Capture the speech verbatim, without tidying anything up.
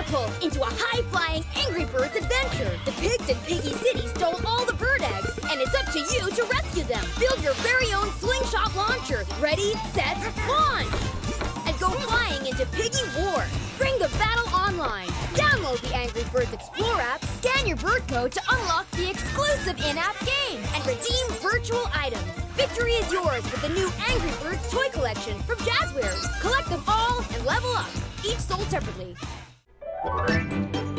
catapult into a high-flying Angry Birds adventure. The pigs in Piggy City stole all the bird eggs, and it's up to you to rescue them. Build your very own slingshot launcher. Ready, set, launch! And go flying into Piggy War. Bring the battle online. Download the Angry Birds Explore app, scan your bird code to unlock the exclusive in-app game, and redeem virtual items. Victory is yours with the new Angry Birds toy collection from Jazwares. Collect them all and level up, each sold separately.